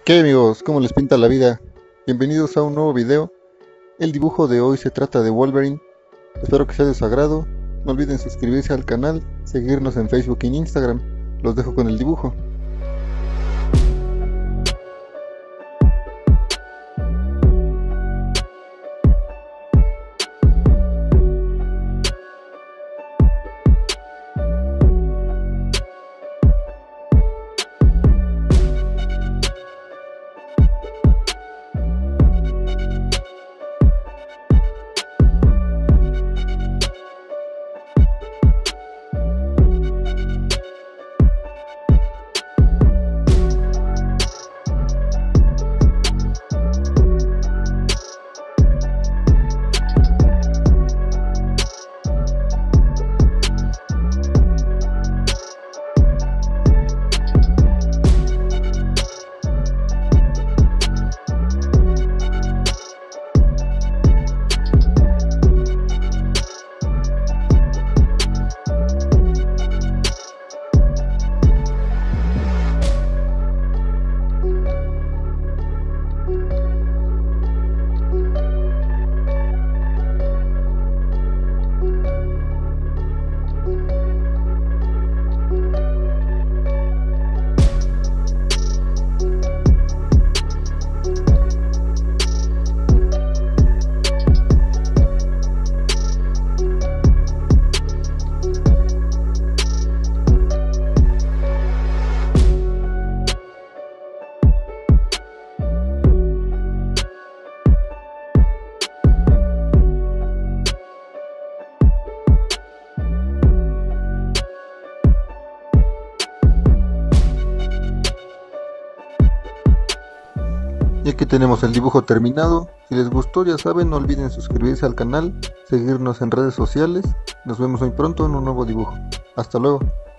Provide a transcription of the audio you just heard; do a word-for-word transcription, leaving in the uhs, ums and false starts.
¿Qué amigos? ¿Cómo les pinta la vida? Bienvenidos a un nuevo video. El dibujo de hoy se trata de Wolverine. Espero que sea de su agrado. No olviden suscribirse al canal, seguirnos en Facebook y en Instagram. Los dejo con el dibujo. Y aquí tenemos el dibujo terminado. Si les gustó, ya saben, no olviden suscribirse al canal, seguirnos en redes sociales. Nos vemos muy pronto en un nuevo dibujo. Hasta luego.